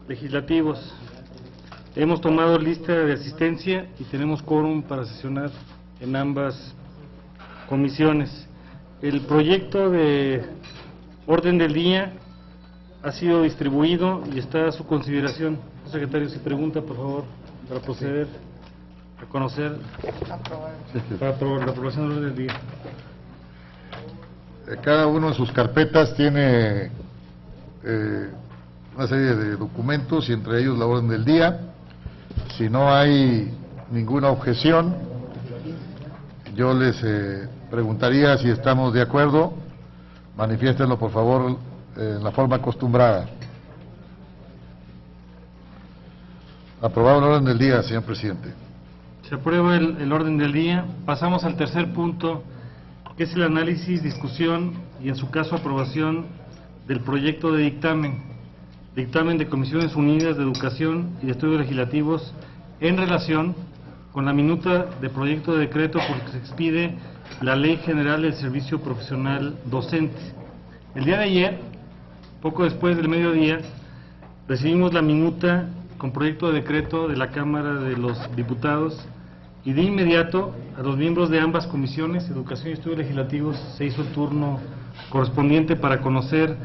legislativos. Hemos tomado lista de asistencia y tenemos quórum para sesionar en ambas comisiones. El proyecto de orden del día ha sido distribuido y está a su consideración. Secretario, si pregunta, por favor, para proceder a conocer, para aprobar la aprobación del orden del día. Cada uno de sus carpetas tiene una serie de documentos y entre ellos la orden del día. Si no hay ninguna objeción, yo les preguntaría si estamos de acuerdo. Manifiéstenlo, por favor, en la forma acostumbrada. Aprobado el orden del día, señor presidente. Se aprueba el orden del día. Pasamos al tercer punto, que es el análisis, discusión y, en su caso, aprobación del proyecto de dictamen de Comisiones Unidas de Educación y de Estudios Legislativos en relación con la minuta de proyecto de decreto por el que se expide la Ley General del Servicio Profesional Docente. El día de ayer, poco después del mediodía, recibimos la minuta con proyecto de decreto de la Cámara de los Diputados y de inmediato a los miembros de ambas comisiones, Educación y Estudios Legislativos, se hizo el turno correspondiente para conocer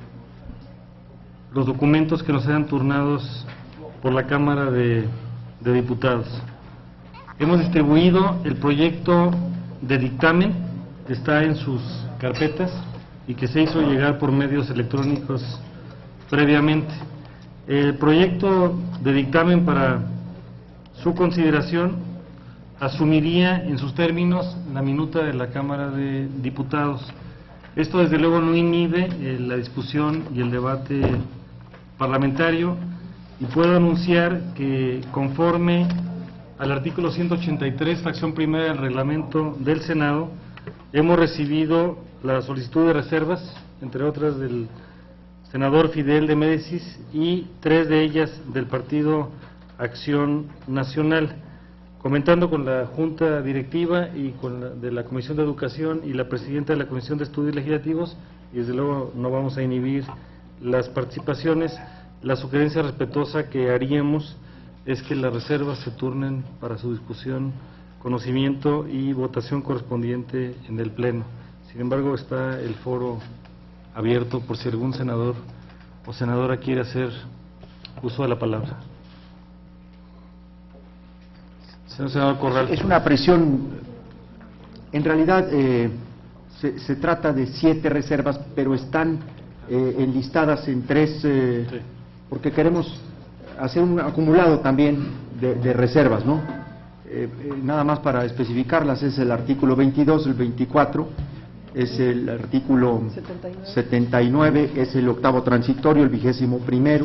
los documentos que nos eran turnados por la Cámara de Diputados. Hemos distribuido el proyecto de dictamen que está en sus carpetas y que se hizo llegar por medios electrónicos previamente. El proyecto de dictamen, para su consideración, asumiría en sus términos la minuta de la Cámara de Diputados. Esto desde luego no inhibe la discusión y el debate parlamentario, y puedo anunciar que, conforme al artículo 183, fracción primera del reglamento del Senado, hemos recibido la solicitud de reservas, entre otras del senador Fidel de Médicis, y 3 de ellas del Partido Acción Nacional. Comentando con la Junta Directiva y con de la Comisión de Educación y la Presidenta de la Comisión de Estudios Legislativos, y desde luego no vamos a inhibir las participaciones, la sugerencia respetuosa que haríamos es que las reservas se turnen para su discusión, conocimiento y votación correspondiente en el Pleno. Sin embargo, está el foro abierto por si algún senador o senadora quiere hacer uso de la palabra. Señor senador Corral. Es una presión, en realidad se trata de 7 reservas, pero están enlistadas en 3, sí, porque queremos hacer un acumulado también de reservas, ¿no? Nada más para especificarlas, es el artículo 22, el 24, es el artículo 79, es el 8º transitorio, el 21º.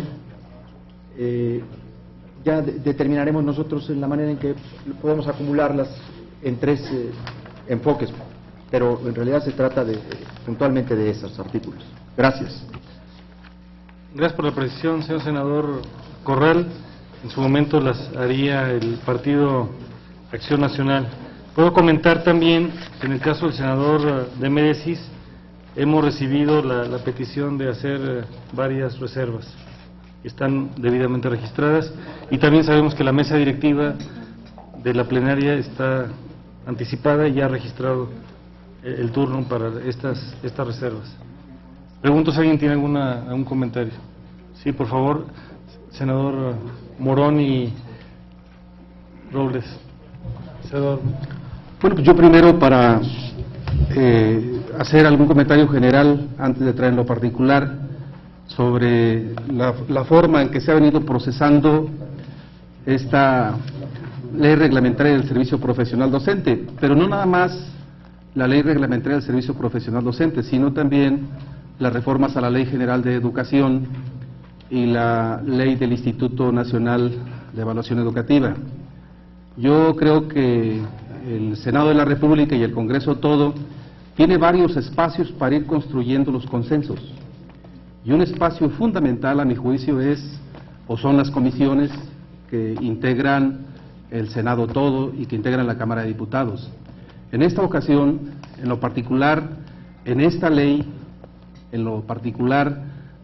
Ya determinaremos nosotros en la manera en que podemos acumularlas en 3 enfoques, pero en realidad se trata puntualmente de esos artículos. Gracias. Gracias por la precisión, señor senador Corral. En su momento las haría el Partido Acción Nacional. Puedo comentar también que en el caso del senador de Médicis hemos recibido la petición de hacer varias reservas. Están debidamente registradas, y también sabemos que la mesa directiva de la plenaria está anticipada y ya ha registrado el turno para estas reservas. Pregunto si alguien tiene algún comentario. Sí, por favor, senador Morón y Robles. Senador. Bueno, pues yo primero, para hacer algún comentario general antes de traer en lo particular sobre la forma en que se ha venido procesando esta ley reglamentaria del servicio profesional docente, pero no nada más la ley reglamentaria del servicio profesional docente, sino también las reformas a la Ley General de Educación y la ley del Instituto Nacional de Evaluación Educativa. Yo creo que el Senado de la República y el Congreso todo tiene varios espacios para ir construyendo los consensos. Y un espacio fundamental, a mi juicio, son las comisiones que integran el Senado todo y que integran la Cámara de Diputados. En esta ocasión, en lo particular, en esta ley, en lo particular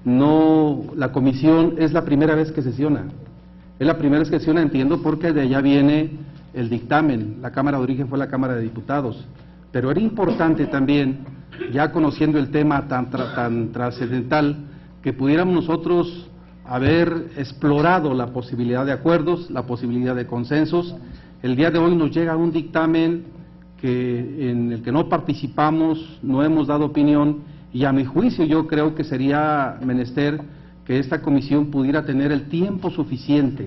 no, la comisión es la primera vez que sesiona. Es la primera vez que sesiona, entiendo, porque de allá viene el dictamen. La Cámara de origen fue la Cámara de Diputados. Pero era importante también, ya conociendo el tema tan trascendental, que pudiéramos nosotros haber explorado la posibilidad de acuerdos, la posibilidad de consensos. El día de hoy nos llega un dictamen en el que no participamos, no hemos dado opinión, y a mi juicio yo creo que sería menester que esta comisión pudiera tener el tiempo suficiente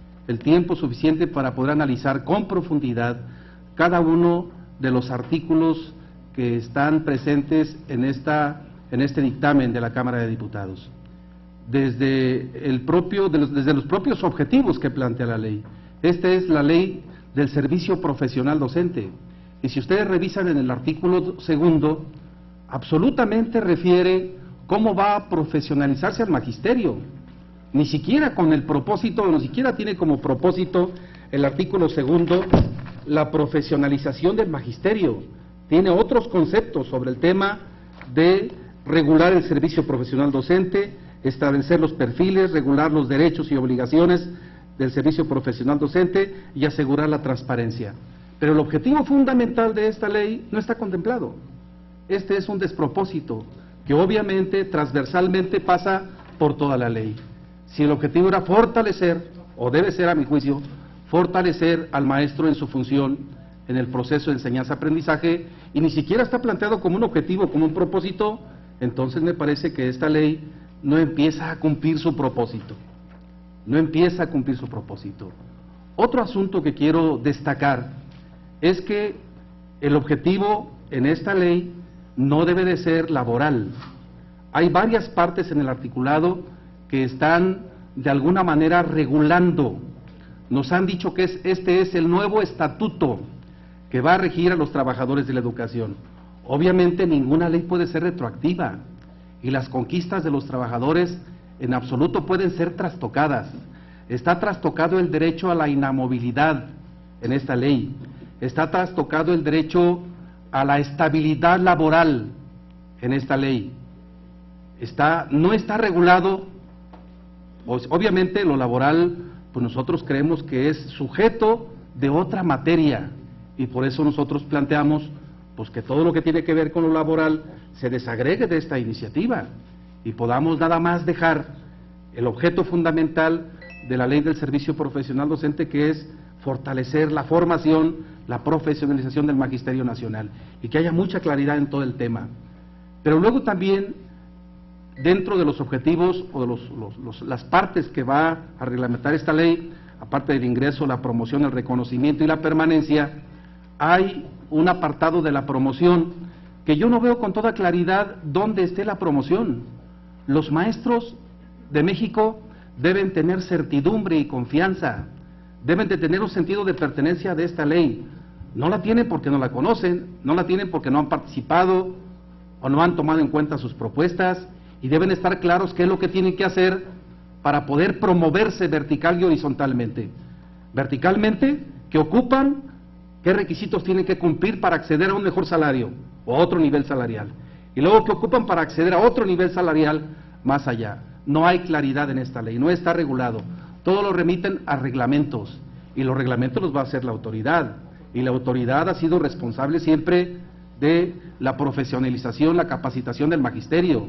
para poder analizar con profundidad cada uno de los artículos que están presentes en este dictamen de la Cámara de Diputados. Desde los propios objetivos que plantea la ley. Esta es la ley del servicio profesional docente. Y si ustedes revisan en el artículo 2, absolutamente refiere cómo va a profesionalizarse el magisterio. Ni siquiera con el propósito, ni siquiera tiene como propósito el artículo 2 la profesionalización del magisterio. Tiene otros conceptos sobre el tema de regular el servicio profesional docente, establecer los perfiles, regular los derechos y obligaciones del servicio profesional docente y asegurar la transparencia. Pero el objetivo fundamental de esta ley no está contemplado. Este es un despropósito que obviamente transversalmente pasa por toda la ley. Si el objetivo era fortalecer, o debe ser a mi juicio, fortalecer al maestro en su función en el proceso de enseñanza-aprendizaje, y ni siquiera está planteado como un objetivo, como un propósito, entonces me parece que esta ley no empieza a cumplir su propósito. No empieza a cumplir su propósito. Otro asunto que quiero destacar es que el objetivo en esta ley no debe de ser laboral. Hay varias partes en el articulado que están de alguna manera regulando. Nos han dicho que este es el nuevo estatuto que va a regir a los trabajadores de la educación. Obviamente ninguna ley puede ser retroactiva y las conquistas de los trabajadores en absoluto pueden ser trastocadas. Está trastocado el derecho a la inamovilidad en esta ley, está trastocado el derecho a la estabilidad laboral en esta ley. No está regulado, pues obviamente lo laboral, pues nosotros creemos que es sujeto de otra materia y por eso nosotros planteamos pues que todo lo que tiene que ver con lo laboral se desagregue de esta iniciativa y podamos nada más dejar el objeto fundamental de la ley del servicio profesional docente, que es fortalecer la formación, la profesionalización del magisterio nacional y que haya mucha claridad en todo el tema. Pero luego también, dentro de los objetivos o de las partes que va a reglamentar esta ley, aparte del ingreso, la promoción, el reconocimiento y la permanencia, hay un apartado de la promoción que yo no veo con toda claridad dónde esté la promoción. Los maestros de México deben tener certidumbre y confianza, deben de tener un sentido de pertenencia de esta ley. No la tienen porque no la conocen, no la tienen porque no han participado o no han tomado en cuenta sus propuestas, y deben estar claros qué es lo que tienen que hacer para poder promoverse vertical y horizontalmente. Verticalmente, ¿qué ocupan? ¿Qué requisitos tienen que cumplir para acceder a un mejor salario o a otro nivel salarial? Y luego, ¿qué ocupan para acceder a otro nivel salarial más allá? No hay claridad en esta ley, no está regulado. Todo lo remiten a reglamentos, y los reglamentos los va a hacer la autoridad, y la autoridad ha sido responsable siempre de la profesionalización, la capacitación del magisterio,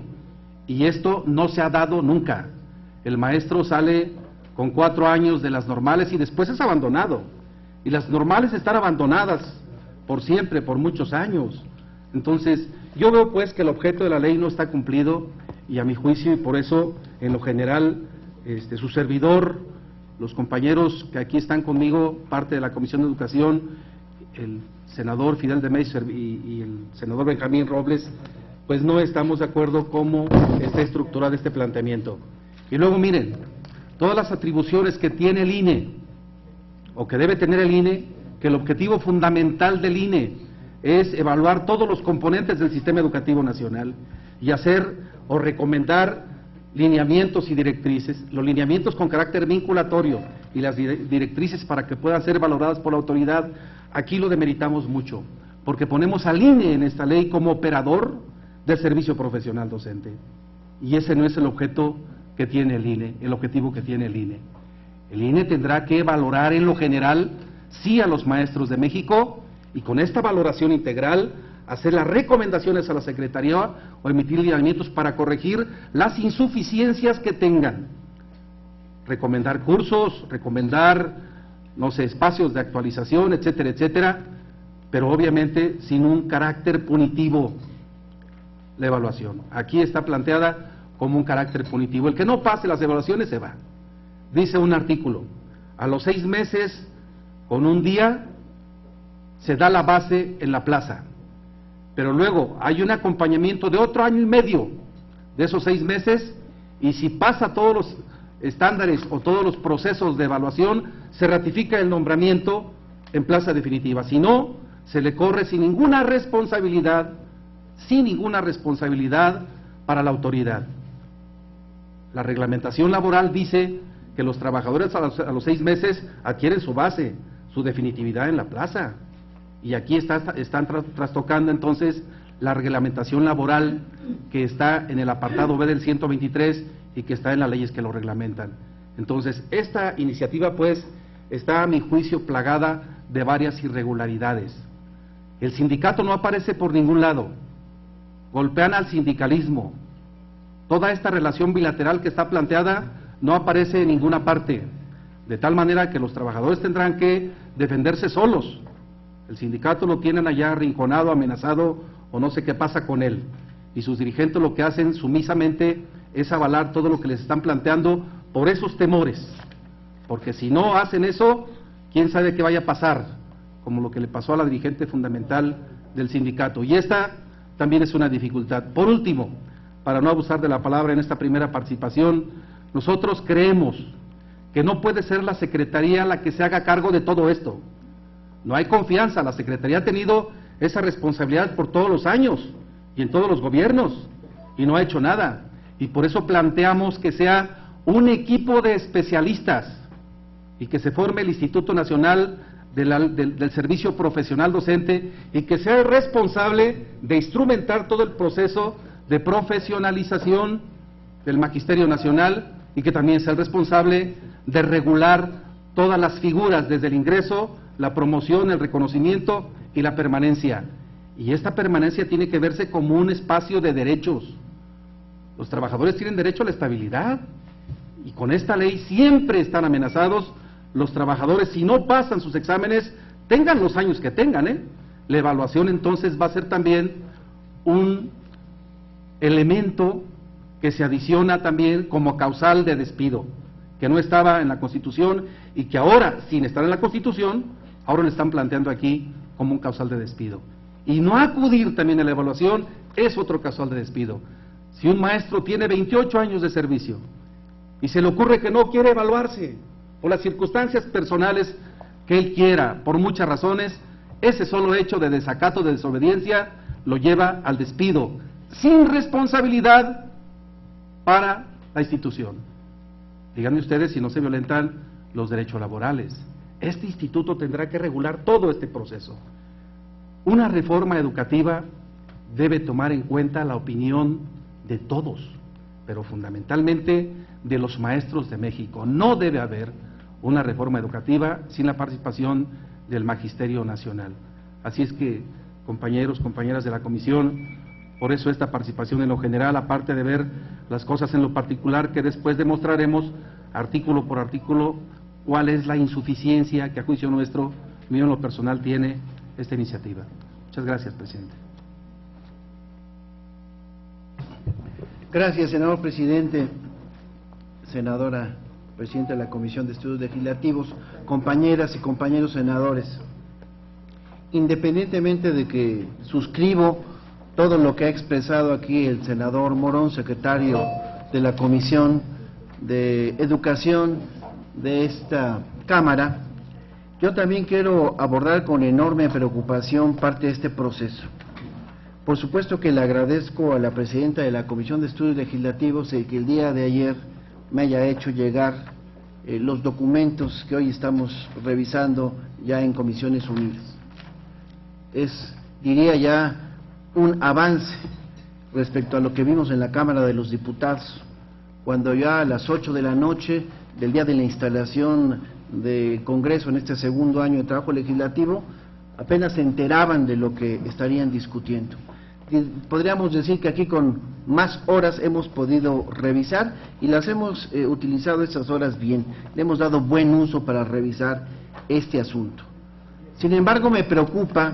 y esto no se ha dado nunca. El maestro sale con 4 años de las normales y después es abandonado, y las normales están abandonadas por siempre, por muchos años. Entonces, yo veo pues que el objeto de la ley no está cumplido, y a mi juicio, y por eso, en lo general, su servidor, los compañeros que aquí están conmigo, parte de la Comisión de Educación, el senador Fidel de Meiser y el senador Benjamín Robles, pues no estamos de acuerdo cómo está estructurado este planteamiento. Y luego miren, todas las atribuciones que tiene el INE, o que debe tener el INE, que el objetivo fundamental del INE es evaluar todos los componentes del sistema educativo nacional y hacer o recomendar lineamientos y directrices, los lineamientos con carácter vinculatorio y las directrices para que puedan ser valoradas por la autoridad. Aquí lo demeritamos mucho, porque ponemos al INE en esta ley como operador del servicio profesional docente. y ese no es el objeto que tiene el INE, el objetivo que tiene el INE. El INE tendrá que valorar en lo general, sí, a los maestros de México, y con esta valoración integral, hacer las recomendaciones a la Secretaría o emitir lineamientos para corregir las insuficiencias que tengan. Recomendar cursos, recomendar, no sé, espacios de actualización, etcétera, etcétera, pero obviamente sin un carácter punitivo la evaluación. Aquí está planteada como un carácter punitivo. El que no pase las evaluaciones se va. Dice un artículo, a los 6 meses, con un día, se da la base en la plaza, pero luego hay un acompañamiento de otro año y medio de esos 6 meses, y si pasa todos los estándares o todos los procesos de evaluación, se ratifica el nombramiento en plaza definitiva. Si no, se le corre sin ninguna responsabilidad para la autoridad. La reglamentación laboral dice que los trabajadores a los 6 meses adquieren su base, su definitividad en la plaza. Y aquí están trastocando entonces la reglamentación laboral que está en el apartado B del 123 y que está en las leyes que lo reglamentan. Entonces, esta iniciativa pues está a mi juicio plagada de varias irregularidades. El sindicato no aparece por ningún lado, golpean al sindicalismo. Toda esta relación bilateral que está planteada no aparece en ninguna parte, de tal manera que los trabajadores tendrán que defenderse solos. El sindicato lo tienen allá arrinconado, amenazado, o no sé qué pasa con él, y sus dirigentes lo que hacen sumisamente es avalar todo lo que les están planteando por esos temores, porque si no hacen eso, quién sabe qué vaya a pasar, como lo que le pasó a la dirigente fundamental del sindicato, y esta también es una dificultad. Por último, para no abusar de la palabra en esta primera participación, nosotros creemos que no puede ser la Secretaría la que se haga cargo de todo esto. No hay confianza, la Secretaría ha tenido esa responsabilidad por todos los años y en todos los gobiernos y no ha hecho nada, y por eso planteamos que sea un equipo de especialistas y que se forme el Instituto Nacional del Servicio Profesional Docente y que sea el responsable de instrumentar todo el proceso de profesionalización del Magisterio Nacional y que también sea el responsable de regular todas las figuras desde el ingreso, la promoción, el reconocimiento y la permanencia. Y esta permanencia tiene que verse como un espacio de derechos. Los trabajadores tienen derecho a la estabilidad y con esta ley siempre están amenazados los trabajadores. Si no pasan sus exámenes, tengan los años que tengan, la evaluación entonces va a ser también un elemento que se adiciona también como causal de despido, que no estaba en la Constitución y que ahora, sin estar en la Constitución, ahora le están planteando aquí como un causal de despido. Y no acudir también a la evaluación es otro causal de despido. Si un maestro tiene 28 años de servicio y se le ocurre que no quiere evaluarse por las circunstancias personales que él quiera, por muchas razones, ese solo hecho de desacato, de desobediencia, lo lleva al despido, sin responsabilidad para la institución. Díganme ustedes si no se violentan los derechos laborales. Este instituto tendrá que regular todo este proceso. Una reforma educativa debe tomar en cuenta la opinión de todos, pero fundamentalmente de los maestros de México. No debe haber una reforma educativa sin la participación del Magisterio Nacional. Así es que, compañeros, compañeras de la comisión, por eso esta participación en lo general, aparte de ver las cosas en lo particular, que después demostraremos artículo por artículo cuál es la insuficiencia que a juicio nuestro, mío en lo personal, tiene esta iniciativa. Muchas gracias, presidente. Gracias, senador presidente, senadora presidenta de la Comisión de Estudios Legislativos, compañeras y compañeros senadores. Independientemente de que suscribo todo lo que ha expresado aquí el senador Morón, secretario de la Comisión de Educación de esta Cámara, yo también quiero abordar con enorme preocupación parte de este proceso. Por supuesto que le agradezco a la presidenta de la Comisión de Estudios Legislativos el que el día de ayer me haya hecho llegar los documentos que hoy estamos revisando ya en Comisiones Unidas. Es, diría ya, un avance respecto a lo que vimos en la Cámara de los Diputados, cuando ya a las 8 de la noche del día de la instalación del Congreso en este segundo año de trabajo legislativo, apenas se enteraban de lo que estarían discutiendo. Podríamos decir que aquí con más horas hemos podido revisar y las hemos utilizado esas horas bien, le hemos dado buen uso para revisar este asunto. Sin embargo, me preocupa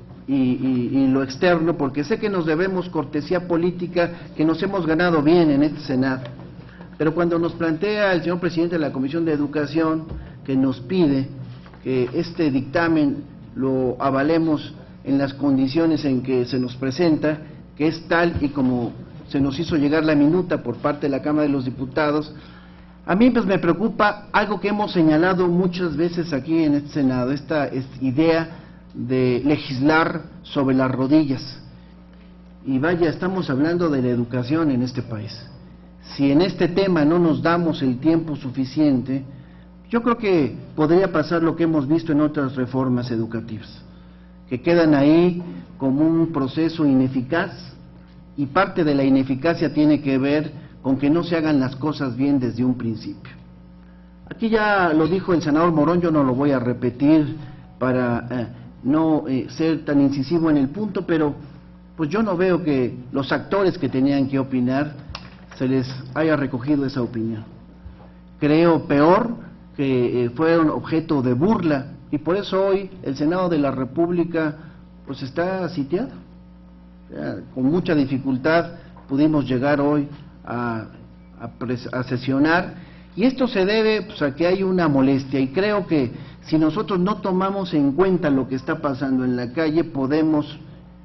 y lo externo, porque sé que nos debemos cortesía política que nos hemos ganado bien en este Senado, pero cuando nos plantea el señor presidente de la Comisión de Educación que nos pide que este dictamen lo avalemos en las condiciones en que se nos presenta, que es tal y como se nos hizo llegar la minuta por parte de la Cámara de los Diputados, a mí pues me preocupa algo que hemos señalado muchas veces aquí en este Senado, esta idea de legislar sobre las rodillas. Y vaya, estamos hablando de la educación en este país. Si en este tema no nos damos el tiempo suficiente, yo creo que podría pasar lo que hemos visto en otras reformas educativas, que quedan ahí como un proceso ineficaz, y parte de la ineficacia tiene que ver con que no se hagan las cosas bien desde un principio. Aquí ya lo dijo el senador Morón, yo no lo voy a repetir para no ser tan incisivo en el punto, pero pues yo no veo que los actores que tenían que opinar se les haya recogido esa opinión. Creo peor que fueron objeto de burla, y por eso hoy el Senado de la República pues está sitiado. Con mucha dificultad pudimos llegar hoy a sesionar, y esto se debe pues, a que hay una molestia, y creo que si nosotros no tomamos en cuenta lo que está pasando en la calle, podemos,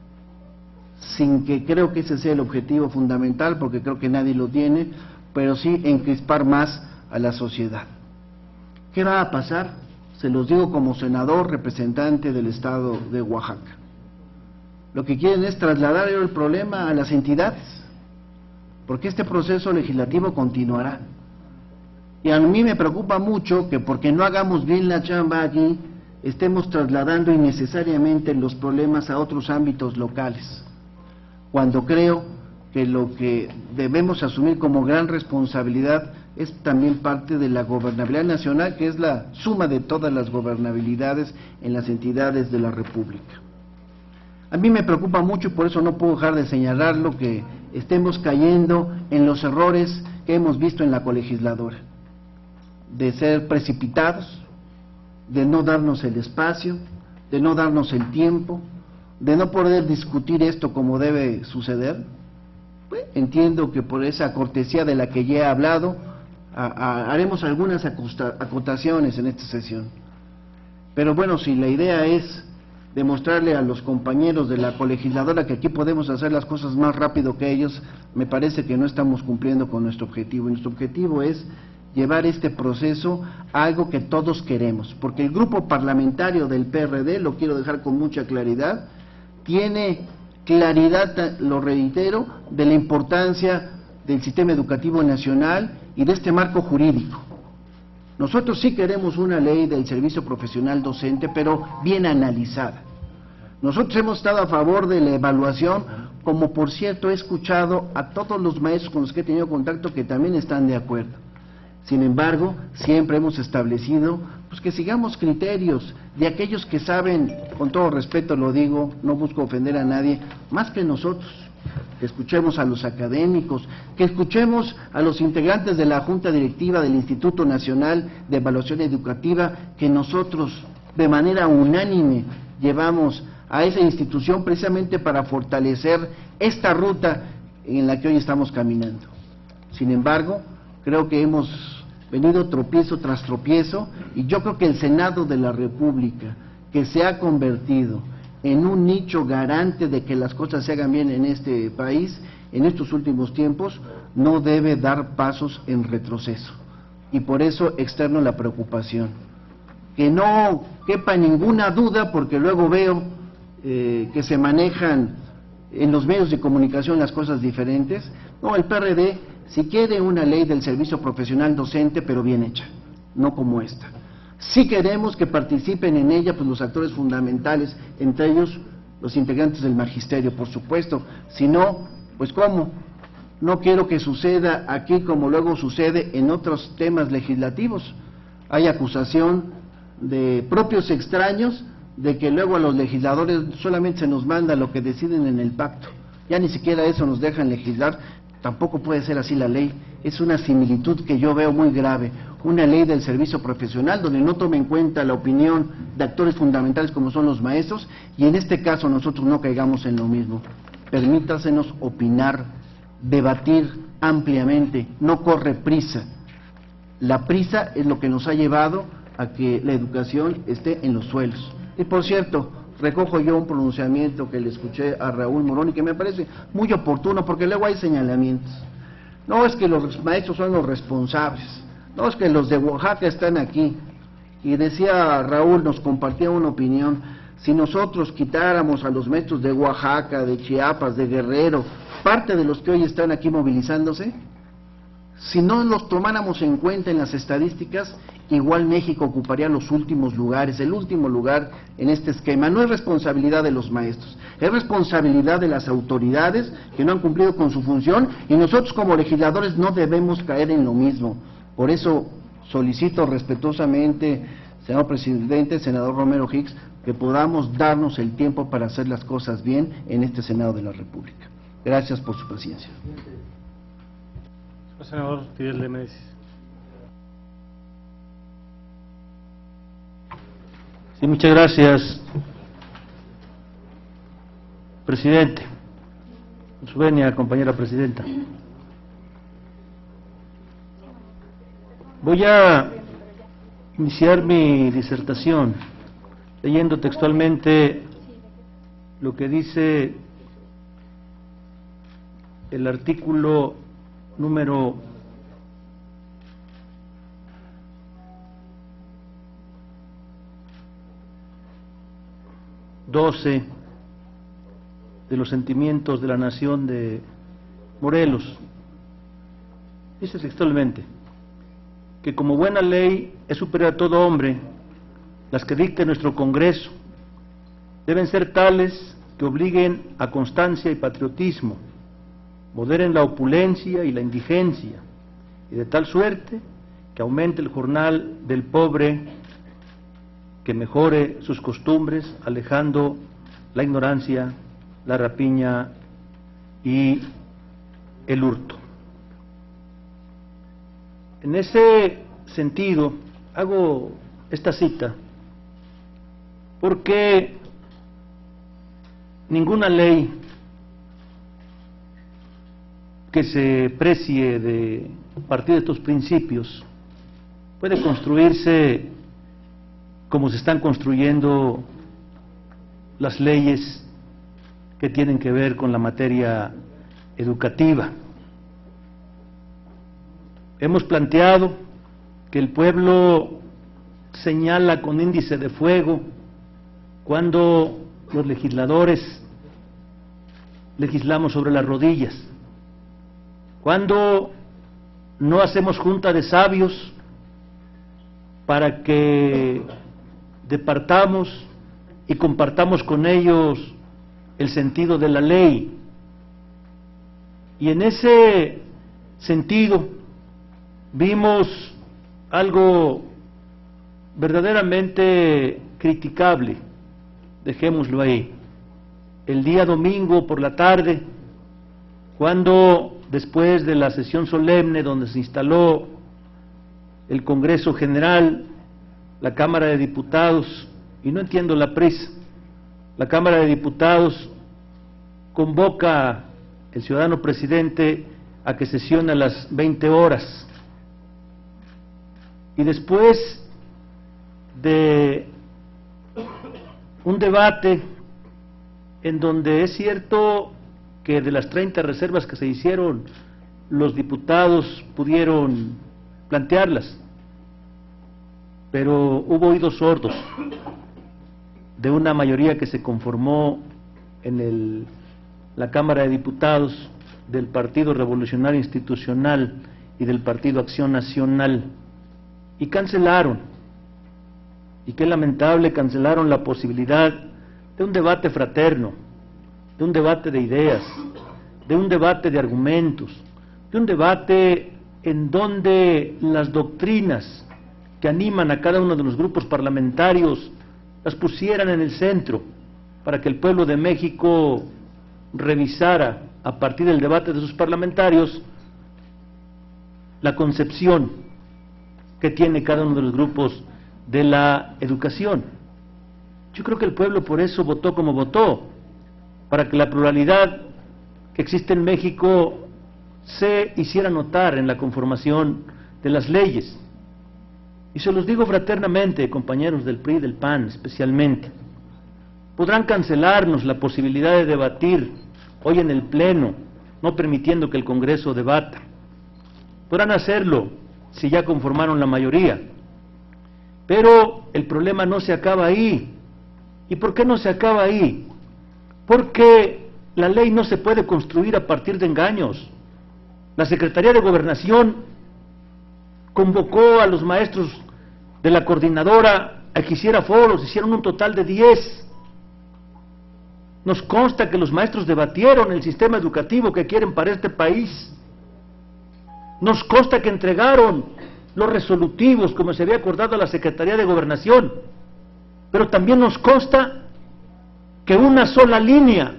sin que creo que ese sea el objetivo fundamental, porque creo que nadie lo tiene, pero sí encrispar más a la sociedad. ¿Qué va a pasar? Se los digo como senador representante del estado de Oaxaca. Lo que quieren es trasladar el problema a las entidades, porque este proceso legislativo continuará. Y a mí me preocupa mucho que porque no hagamos bien la chamba aquí, estemos trasladando innecesariamente los problemas a otros ámbitos locales, cuando creo que lo que debemos asumir como gran responsabilidad es también parte de la gobernabilidad nacional, que es la suma de todas las gobernabilidades en las entidades de la República. A mí me preocupa mucho, y por eso no puedo dejar de señalarlo, que estemos cayendo en los errores que hemos visto en la colegisladora, de ser precipitados, de no darnos el espacio, de no darnos el tiempo, de no poder discutir esto como debe suceder. Pues, entiendo que por esa cortesía de la que ya he hablado, haremos algunas acotaciones en esta sesión. Pero bueno, si la idea es demostrarle a los compañeros de la colegisladora que aquí podemos hacer las cosas más rápido que ellos, me parece que no estamos cumpliendo con nuestro objetivo. Y nuestro objetivo es llevar este proceso a algo que todos queremos, porque el grupo parlamentario del PRD, lo quiero dejar con mucha claridad, tiene claridad, lo reitero, de la importancia del sistema educativo nacional y de este marco jurídico. Nosotros sí queremos una ley del servicio profesional docente, pero bien analizada. Nosotros hemos estado a favor de la evaluación, como por cierto he escuchado a todos los maestros con los que he tenido contacto que también están de acuerdo. Sin embargo, siempre hemos establecido pues que sigamos criterios de aquellos que saben, con todo respeto lo digo, no busco ofender a nadie, más que nosotros, que escuchemos a los académicos, que escuchemos a los integrantes de la Junta Directiva del Instituto Nacional de Evaluación Educativa, que nosotros de manera unánime llevamos a esa institución precisamente para fortalecer esta ruta en la que hoy estamos caminando. Sin embargo, creo que hemos venido tropiezo tras tropiezo, y yo creo que el Senado de la República, que se ha convertido en un nicho garante de que las cosas se hagan bien en este país, en estos últimos tiempos, no debe dar pasos en retroceso. Y por eso externo la preocupación. Que no quepa ninguna duda, porque luego veo que se manejan en los medios de comunicación las cosas diferentes. No, el PRD, si quiere una ley del servicio profesional docente, pero bien hecha, no como esta. Sí queremos que participen en ella pues los actores fundamentales, entre ellos los integrantes del magisterio, por supuesto, si no, Pues ¿cómo? No quiero que suceda aquí como luego sucede en otros temas legislativos. Hay acusación de propios extraños de que luego a los legisladores solamente se nos manda lo que deciden en el pacto. Ya ni siquiera eso nos dejan legislar. Tampoco puede ser así la ley. Es una similitud que yo veo muy grave. Una ley del servicio profesional donde no tome en cuenta la opinión de actores fundamentales como son los maestros, y en este caso nosotros no caigamos en lo mismo. Permítasenos opinar, debatir ampliamente, no corre prisa. La prisa es lo que nos ha llevado a que la educación esté en los suelos. Y por cierto, recojo yo un pronunciamiento que le escuché a Raúl Morón y que me parece muy oportuno, porque luego hay señalamientos. No es que los maestros son los responsables, no es que los de Oaxaca están aquí. Y decía Raúl, nos compartía una opinión, si nosotros quitáramos a los maestros de Oaxaca, de Chiapas, de Guerrero, parte de los que hoy están aquí movilizándose, si no los tomáramos en cuenta en las estadísticas, igual México ocuparía los últimos lugares, el último lugar en este esquema. No es responsabilidad de los maestros, es responsabilidad de las autoridades que no han cumplido con su función, y nosotros como legisladores no debemos caer en lo mismo. Por eso solicito respetuosamente, señor presidente, senador Romero Hicks, que podamos darnos el tiempo para hacer las cosas bien en este Senado de la República. Gracias por su paciencia. Senador Fidel de Médicis. Sí, muchas gracias, presidente. Su venia, compañera presidenta. Voy a iniciar mi disertación leyendo textualmente lo que dice el artículo número 12 de los sentimientos de la nación de Morelos. Dice textualmente que como buena ley es superior a todo hombre, las que dicte nuestro Congreso deben ser tales que obliguen a constancia y patriotismo, moderen la opulencia y la indigencia, y de tal suerte que aumente el jornal del pobre, que mejore sus costumbres, alejando la ignorancia, la rapiña y el hurto. En ese sentido, hago esta cita porque ninguna ley que se precie de partir de estos principios puede construirse como se están construyendo las leyes que tienen que ver con la materia educativa. Hemos planteado que el pueblo señala con índice de fuego cuando los legisladores legislamos sobre las rodillas, cuando no hacemos junta de sabios para que departamos y compartamos con ellos el sentido de la ley. Y en ese sentido vimos algo verdaderamente criticable, dejémoslo ahí, el día domingo por la tarde, cuando después de la sesión solemne donde se instaló el Congreso General, la Cámara de Diputados, y no entiendo la prisa, la Cámara de Diputados convoca el ciudadano presidente a que sesione a las 20 horas. Y después de un debate en donde es cierto que de las 30 reservas que se hicieron, los diputados pudieron plantearlas, pero hubo oídos sordos de una mayoría que se conformó en la Cámara de Diputados del Partido Revolucionario Institucional y del Partido Acción Nacional, y cancelaron, y qué lamentable, cancelaron la posibilidad de un debate fraterno, de un debate de ideas, de un debate de argumentos, de un debate en donde las doctrinas que animan a cada uno de los grupos parlamentarios las pusieran en el centro, para que el pueblo de México revisara a partir del debate de sus parlamentarios la concepción que tiene cada uno de los grupos de la educación. Yo creo que el pueblo por eso votó como votó, para que la pluralidad que existe en México se hiciera notar en la conformación de las leyes. Y se los digo fraternamente, compañeros del PRI y del PAN especialmente, podrán cancelarnos la posibilidad de debatir hoy en el Pleno, no permitiendo que el Congreso debata. Podrán hacerlo si ya conformaron la mayoría. Pero el problema no se acaba ahí. ¿Y por qué no se acaba ahí? Porque la ley no se puede construir a partir de engaños. La Secretaría de Gobernación convocó a los maestros de la coordinadora a que hiciera foros, hicieron un total de 10. Nos consta que los maestros debatieron el sistema educativo que quieren para este país. Nos consta que entregaron los resolutivos como se había acordado a la Secretaría de Gobernación, pero también nos consta que una sola línea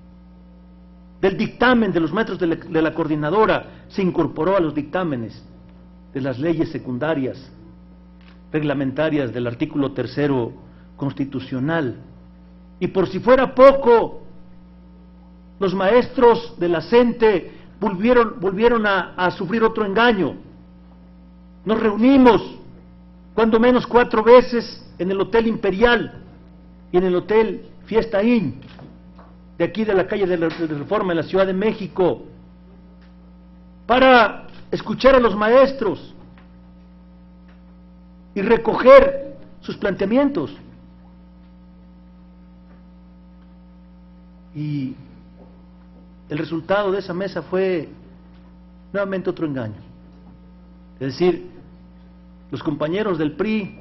del dictamen de los maestros de la coordinadora se incorporó a los dictámenes de las leyes secundarias reglamentarias del artículo 3º constitucional. Y por si fuera poco, los maestros de la CENTE volvieron a sufrir otro engaño. Nos reunimos cuando menos 4 veces en el Hotel Imperial y en el Hotel Fiesta Inn, de aquí de la calle de la Reforma en la Ciudad de México, para escuchar a los maestros y recoger sus planteamientos. Y el resultado de esa mesa fue nuevamente otro engaño. Es decir, los compañeros del PRI,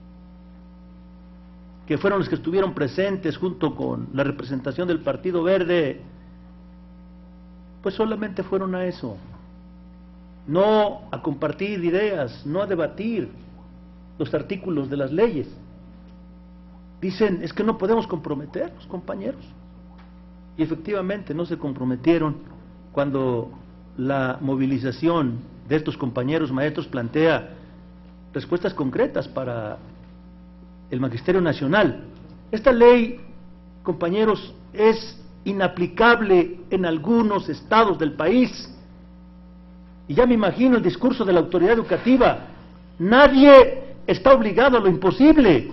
que fueron los que estuvieron presentes junto con la representación del Partido Verde, pues solamente fueron a eso, no a compartir ideas, no a debatir los artículos de las leyes. Dicen, es que no podemos comprometernos, compañeros. Y efectivamente no se comprometieron cuando la movilización de estos compañeros maestros plantea respuestas concretas para el Magisterio Nacional. Esta ley, compañeros, es inaplicable en algunos estados del país. Y ya me imagino el discurso de la autoridad educativa: nadie está obligado a lo imposible.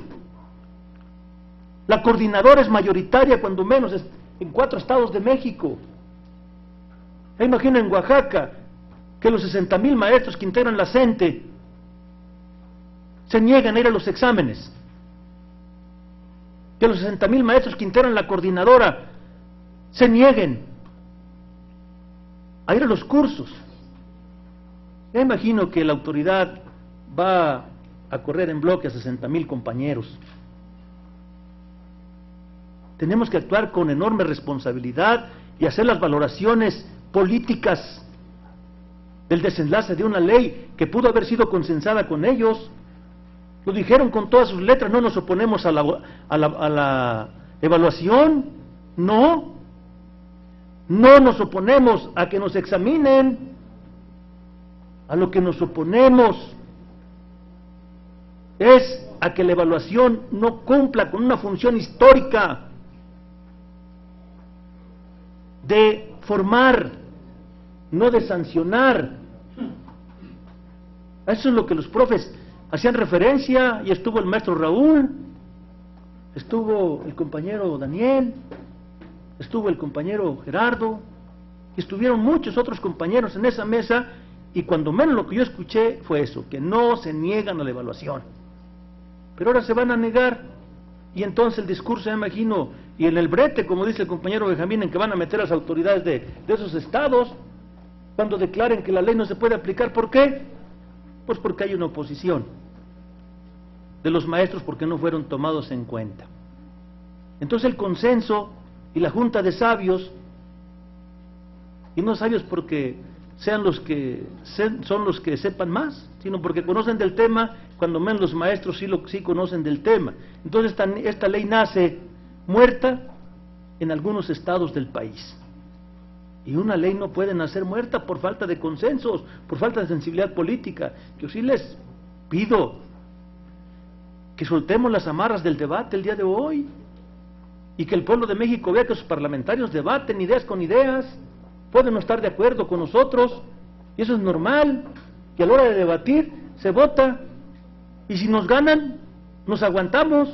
La coordinadora es mayoritaria, cuando menos, en 4 estados de México. Ya imagino en Oaxaca que los 60,000 maestros que integran la CENTE se niegan a ir a los exámenes, que los 60,000 maestros que integran la coordinadora se nieguen a ir a los cursos. Ya imagino que la autoridad va a correr en bloque a 60,000 compañeros. Tenemos que actuar con enorme responsabilidad y hacer las valoraciones políticas del desenlace de una ley que pudo haber sido consensada con ellos. Lo dijeron con todas sus letras: no nos oponemos a la evaluación, no nos oponemos a que nos examinen. A lo que nos oponemos es a que la evaluación no cumpla con una función histórica de formar, no de sancionar. Eso es lo que los profes hacían referencia, y estuvo el maestro Raúl, estuvo el compañero Daniel, estuvo el compañero Gerardo, y estuvieron muchos otros compañeros en esa mesa, y cuando menos lo que yo escuché fue eso, que no se niegan a la evaluación. Pero ahora se van a negar, y entonces el discurso, me imagino, y en el brete, como dice el compañero Benjamín, en que van a meter a las autoridades de esos estados, cuando declaren que la ley no se puede aplicar. ¿Por qué? Pues porque hay una oposición de los maestros, porque no fueron tomados en cuenta. Entonces el consenso y la junta de sabios y no sabios porque son los que sepan más, sino porque conocen del tema, cuando menos los maestros sí conocen del tema. Entonces esta ley nace muerta en algunos estados del país. Y una ley no puede nacer muerta por falta de consensos, por falta de sensibilidad política. Yo sí les pido que soltemos las amarras del debate el día de hoy, y que el pueblo de México vea que sus parlamentarios debaten ideas con ideas, pueden no estar de acuerdo con nosotros, y eso es normal, y a la hora de debatir se vota, y si nos ganan, nos aguantamos,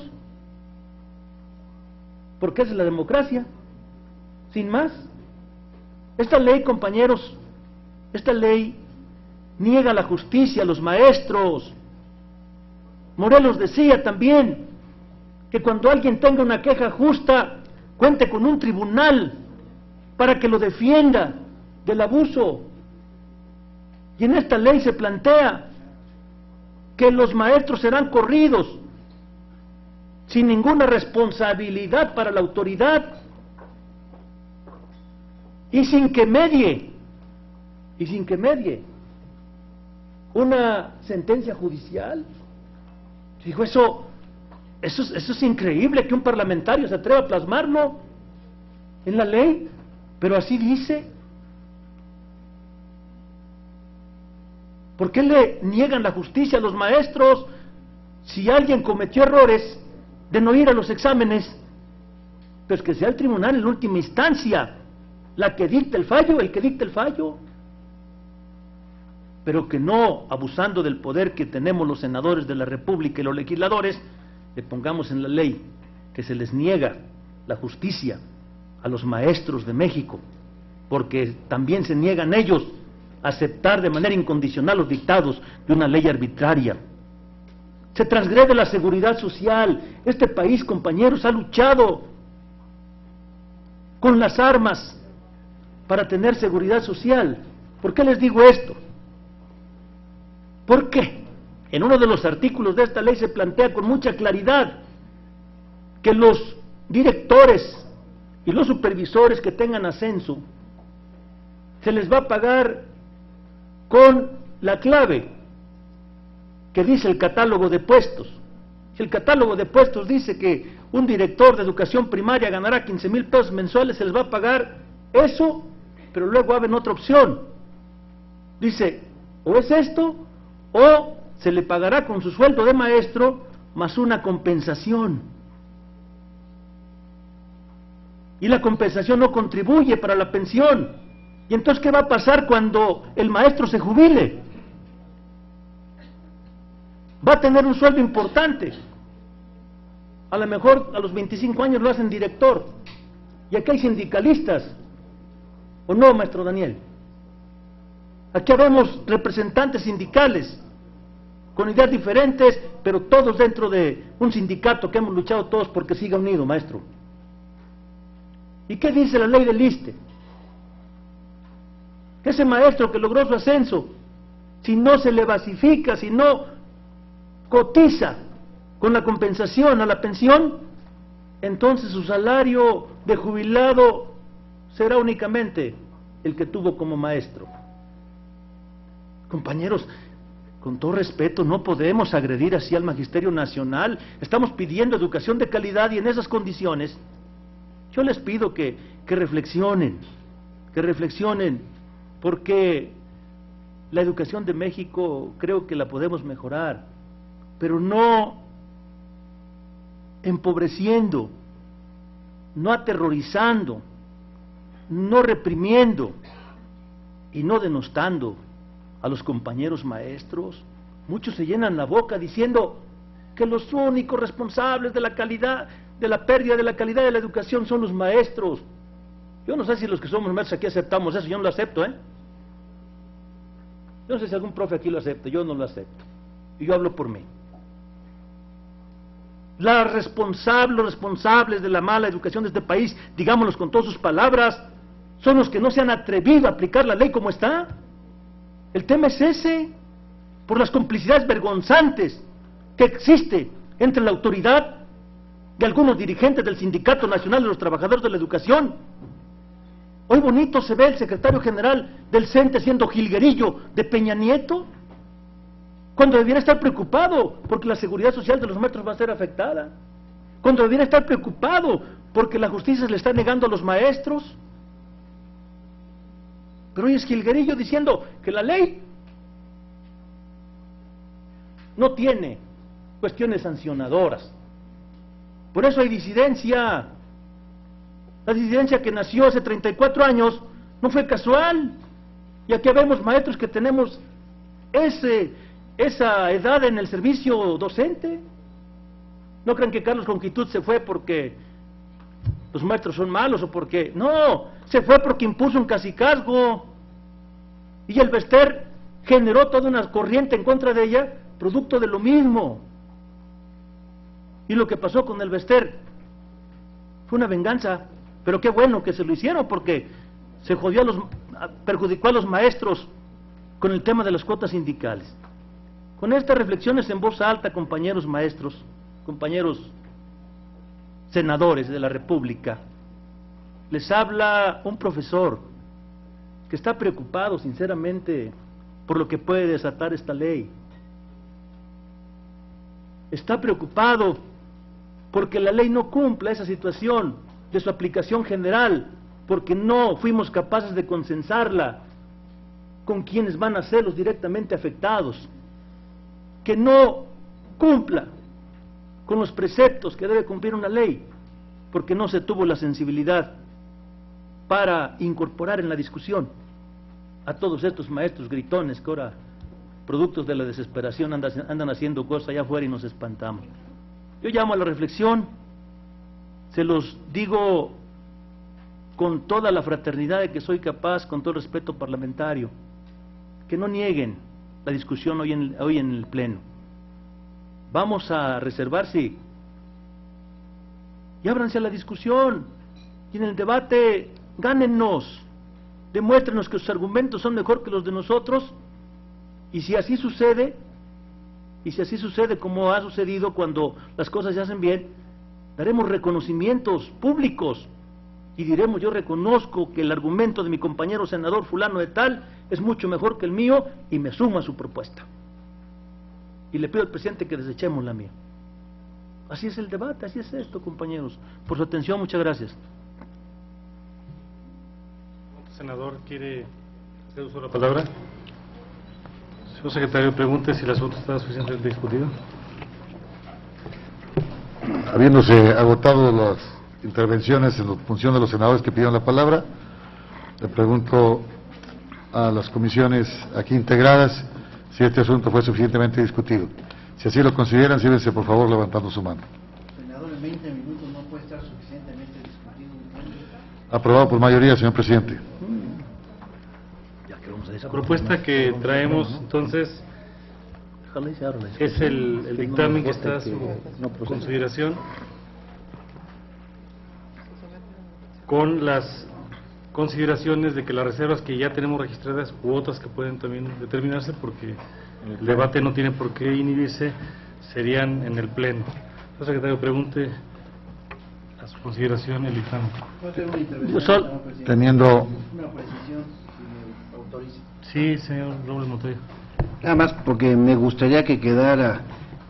porque esa es la democracia, sin más. Esta ley, compañeros, esta ley niega la justicia a los maestros. Morelos decía también que cuando alguien tenga una queja justa, cuente con un tribunal para que lo defienda del abuso. Y en esta ley se plantea que los maestros serán corridos sin ninguna responsabilidad para la autoridad y sin que medie una sentencia judicial. Digo, eso es increíble que un parlamentario se atreva a plasmarlo en la ley, pero así dice. ¿Por qué le niegan la justicia a los maestros si alguien cometió errores de no ir a los exámenes? Pues que sea el tribunal en última instancia la que dicte el fallo, el que dicte el fallo, pero que no, abusando del poder que tenemos los senadores de la República y los legisladores, le pongamos en la ley que se les niega la justicia a los maestros de México, porque también se niegan ellos a aceptar de manera incondicional los dictados de una ley arbitraria. Se transgrede la seguridad social. Este país, compañeros, ha luchado con las armas para tener seguridad social. ¿Por qué les digo esto? Porque en uno de los artículos de esta ley se plantea con mucha claridad que los directores y los supervisores que tengan ascenso se les va a pagar con la clave que dice el catálogo de puestos. El catálogo de puestos dice que un director de educación primaria ganará 15,000 pesos mensuales, se les va a pagar eso, pero luego abre otra opción. Dice, o es esto, o se le pagará con su sueldo de maestro más una compensación. Y la compensación no contribuye para la pensión. ¿Y entonces qué va a pasar cuando el maestro se jubile? Va a tener un sueldo importante. A lo mejor a los 25 años lo hacen director. Y aquí hay sindicalistas. ¿O no, maestro Daniel? Aquí habemos representantes sindicales con ideas diferentes, pero todos dentro de un sindicato que hemos luchado todos porque siga unido, maestro. ¿Y qué dice la ley del ISSSTE? Que ese maestro que logró su ascenso, si no se le basifica, si no cotiza con la compensación a la pensión, entonces su salario de jubilado será únicamente el que tuvo como maestro. Compañeros, con todo respeto, no podemos agredir así al Magisterio Nacional. Estamos pidiendo educación de calidad y en esas condiciones yo les pido que reflexionen, porque la educación de México creo que la podemos mejorar, pero no empobreciendo, no aterrorizando, no reprimiendo y no denostando a los compañeros maestros. Muchos se llenan la boca diciendo que los únicos responsables de la calidad, de la pérdida de la calidad de la educación son los maestros. Yo no sé si los que somos maestros aquí aceptamos eso, yo no lo acepto, ¿eh? Yo no sé si algún profe aquí lo acepta, yo no lo acepto. Y yo hablo por mí. Los responsables de la mala educación de este país, digámoslos con todas sus palabras, son los que no se han atrevido a aplicar la ley como está. El tema es ese, por las complicidades vergonzantes que existe entre la autoridad de algunos dirigentes del Sindicato Nacional de los Trabajadores de la Educación Hoy bonito se ve el secretario general del CENTE siendo jilguerillo de Peña Nieto, cuando debiera estar preocupado porque la seguridad social de los maestros va a ser afectada, cuando debiera estar preocupado porque la justicia se le está negando a los maestros. Pero hoy es jilguerillo diciendo que la ley no tiene cuestiones sancionadoras. Por eso hay disidencia. La disidencia que nació hace 34 años no fue casual. Y aquí vemos maestros que tenemos esa edad en el servicio docente. No crean que Carlos Conquitud se fue porque los maestros son malos o porque... No, se fue porque impuso un cacicazgo. Y el Bester generó toda una corriente en contra de ella, producto de lo mismo. Y lo que pasó con el Bester fue una venganza. Pero qué bueno que se lo hicieron, porque se perjudicó a los maestros con el tema de las cuotas sindicales. Con estas reflexiones en voz alta, compañeros maestros, compañeros senadores de la República, les habla un profesor que está preocupado sinceramente por lo que puede desatar esta ley. Está preocupado porque la ley no cumpla esa situación de su aplicación general, porque no fuimos capaces de consensarla con quienes van a ser los directamente afectados, que no cumpla con los preceptos que debe cumplir una ley, porque no se tuvo la sensibilidad para incorporar en la discusión a todos estos maestros gritones que ahora, productos de la desesperación, andan haciendo cosas allá afuera y nos espantamos. Yo llamo a la reflexión. Se los digo con toda la fraternidad de que soy capaz, con todo el respeto parlamentario, que no nieguen la discusión hoy en el Pleno. Vamos a reservarse y ábranse a la discusión, y en el debate gánennos, demuéstrenos que sus argumentos son mejor que los de nosotros, y si así sucede como ha sucedido cuando las cosas se hacen bien, daremos reconocimientos públicos y diremos: yo reconozco que el argumento de mi compañero senador fulano de tal es mucho mejor que el mío y me sumo a su propuesta. Y le pido al presidente que desechemos la mía. Así es el debate, así es esto, compañeros. Por su atención, muchas gracias. Senador, ¿quiere hacer uso de la palabra? Señor secretario, pregunte si el asunto está suficientemente discutido. Habiéndose agotado las intervenciones en función de los senadores que pidieron la palabra, le pregunto a las comisiones aquí integradas si este asunto fue suficientemente discutido. Si así lo consideran, sírvense por favor levantando su mano. Senador, en 20 minutos no puede estar suficientemente discutido. Aprobado por mayoría, señor presidente. La propuesta que traemos entonces es el dictamen que está a su consideración, con las consideraciones de que las reservas que ya tenemos registradas u otras que pueden también determinarse, porque el debate no tiene por qué inhibirse, serían en el Pleno. Señor secretario, pregunte a su consideración el dictamen. Teniendo... Una precisión, si me autoriza. Sí, señor Robles Montoya. Nada más porque me gustaría que quedara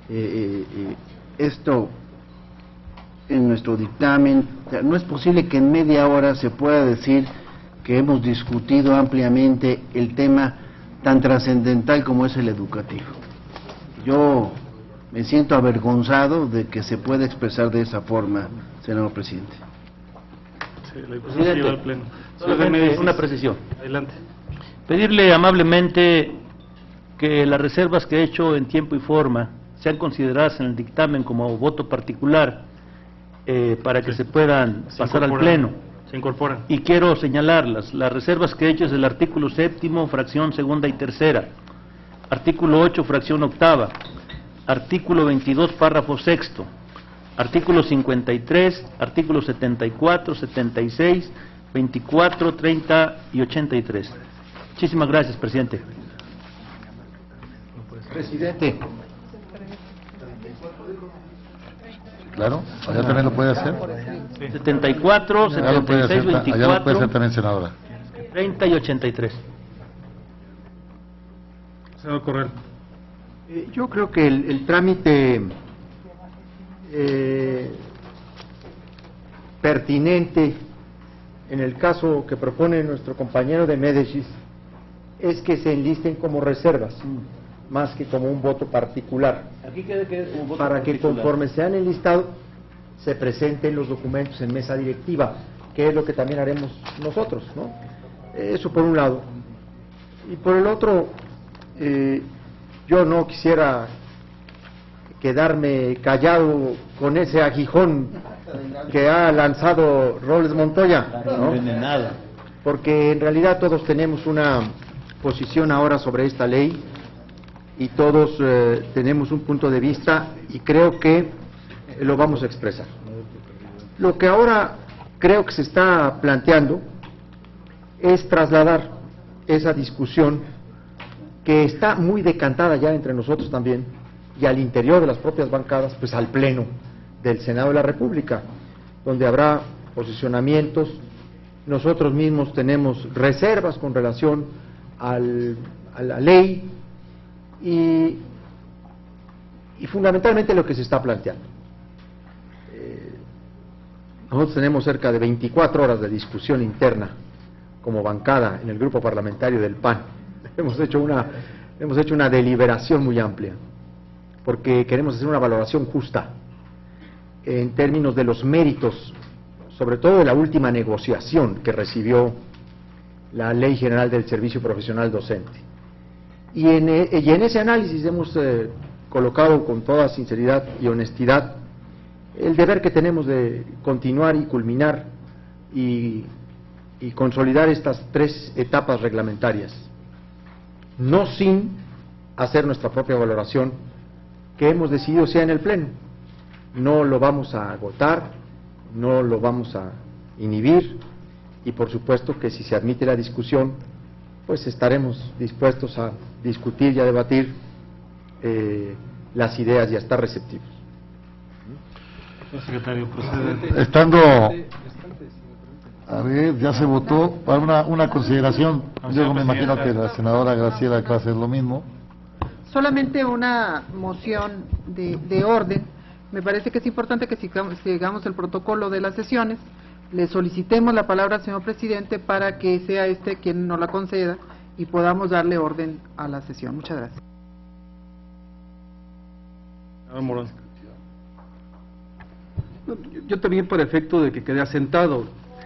esto en nuestro dictamen. O sea, no es posible que en media hora se pueda decir que hemos discutido ampliamente el tema tan trascendental como es el educativo. Yo me siento avergonzado de que se pueda expresar de esa forma, señor presidente. Sí, la discusión se lleva al Pleno. Solamente una precisión. Adelante. Pedirle amablemente que las reservas que he hecho en tiempo y forma sean consideradas en el dictamen como voto particular para que se puedan pasar al Pleno. Se incorporan. Y quiero señalarlas. Las reservas que he hecho es el artículo 7º, fracción segunda y tercera, artículo 8, fracción octava, artículo 22, párrafo sexto, artículo 53, artículos 74, 76, 24, 30 y 83. Muchísimas gracias, presidente. Presidente. Claro, allá también lo puede hacer. 74, Allá lo puede 76, hacer, allá lo puede hacer 24, también, senadora. 30 y 83. Senador Corral. Yo creo que el trámite pertinente en el caso que propone nuestro compañero de Médicis es que se enlisten como reservas, más que como un voto particular, Aquí queda que es un voto para que particular. conforme se han enlistado se presenten los documentos en mesa directiva, que es lo que también haremos nosotros, ¿no? Eso por un lado. Y por el otro, yo no quisiera quedarme callado con ese aguijón que ha lanzado Robles Montoya, ¿no? Envenenado. Porque en realidad todos tenemos una posición ahora sobre esta ley y todos tenemos un punto de vista y creo que lo vamos a expresar. Lo que ahora creo que se está planteando es trasladar esa discusión que está muy decantada ya entre nosotros también y al interior de las propias bancadas, pues al Pleno del Senado de la República, donde habrá posicionamientos. Nosotros mismos tenemos reservas con relación a la ley y fundamentalmente lo que se está planteando. Nosotros tenemos cerca de 24 horas de discusión interna como bancada en el grupo parlamentario del PAN. Hemos hecho una deliberación muy amplia, porque queremos hacer una valoración justa en términos de los méritos, sobre todo de la última negociación que recibió la Ley General del Servicio Profesional Docente. Y en ese análisis hemos colocado con toda sinceridad y honestidad el deber que tenemos de continuar y culminar y consolidar estas 3 etapas reglamentarias, no sin hacer nuestra propia valoración que hemos decidido sea en el Pleno. No lo vamos a agotar, no lo vamos a inhibir y por supuesto que si se admite la discusión, pues estaremos dispuestos a discutir y a debatir las ideas y a estar receptivos. Secretario, procede. Estando, a ver, ya se votó para una consideración. Yo me imagino que la senadora Graciela va a hacer lo mismo. Solamente una moción de orden. Me parece que es importante que sigamos el protocolo de las sesiones. Le solicitemos la palabra al señor presidente para que sea quien nos la conceda y podamos darle orden a la sesión. Muchas gracias. Senador Morón. Yo también, por efecto de que quede asentado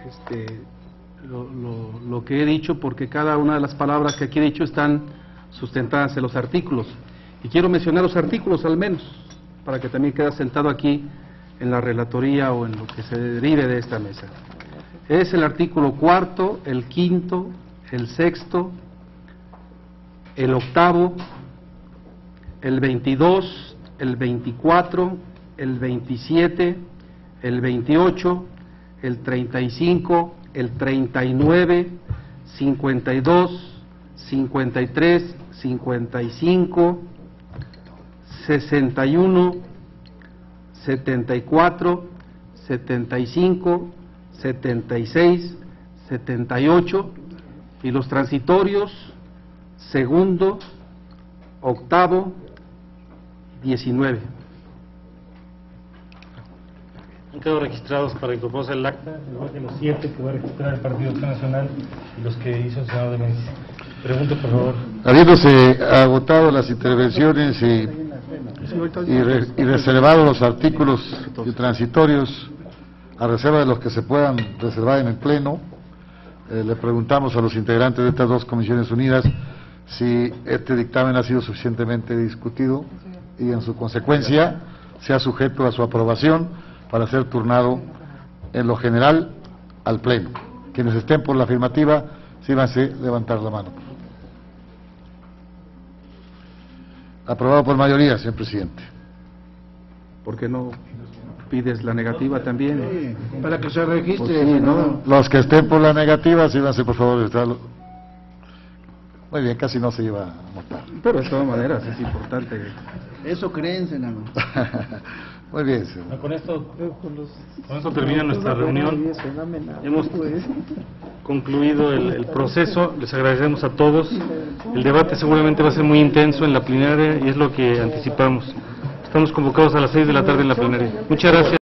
lo que he dicho, porque cada una de las palabras que aquí he dicho están sustentadas en los artículos. Y quiero mencionar los artículos al menos, para que también quede asentado aquí en la relatoría o en lo que se derive de esta mesa. Es el artículo 4º, el 5º, el 6º, el 8º, el 22, el 24, el 27, el 28, el 35, el 39, 52, 53, 55, 61, 74, 75, 76, 78 y los transitorios segundo, octavo, 19. Han quedado registrados para incorporarse al acta, igual que los 7 que va a registrar el Partido Acción Nacional y los que hizo el senador de México. Pregunto, por favor. Habiéndose agotado las intervenciones y reservado los artículos transitorios, a reserva de los que se puedan reservar en el Pleno, le preguntamos a los integrantes de estas 2 comisiones unidas si este dictamen ha sido suficientemente discutido y en su consecuencia sea sujeto a su aprobación para ser turnado en lo general al Pleno. Quienes estén por la afirmativa, síganse levantar la mano. Aprobado por mayoría, señor presidente. ¿Por qué no pides la negativa también? Sí, para que se registre, Pues sí, ¿no? Los que estén por la negativa, síganse por favor. Muy bien, casi no se iba a votar. Pero de todas maneras es importante. Eso creen, senador. Muy bien, señor. Con esto termina nuestra reunión. Hemos concluido el proceso. Les agradecemos a todos. El debate seguramente va a ser muy intenso en la plenaria y es lo que anticipamos. Estamos convocados a las 6 de la tarde en la plenaria. Muchas gracias.